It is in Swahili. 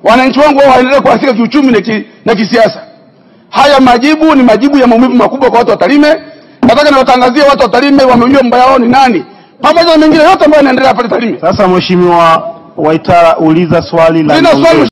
wananchi wangu wao waendelee kuathirika kiuchumi na kisiasa. Haya majibu ni majibu ya maumivu makubwa kwa watu wa Tarime. Nataka niwatangazie watu wa Tarime wamejua mbaya wao ni nani, pamoja na mengine yote ambayo yanaendelea pale Tarime. Sasa Mheshimiwa Waitara, uliza swali la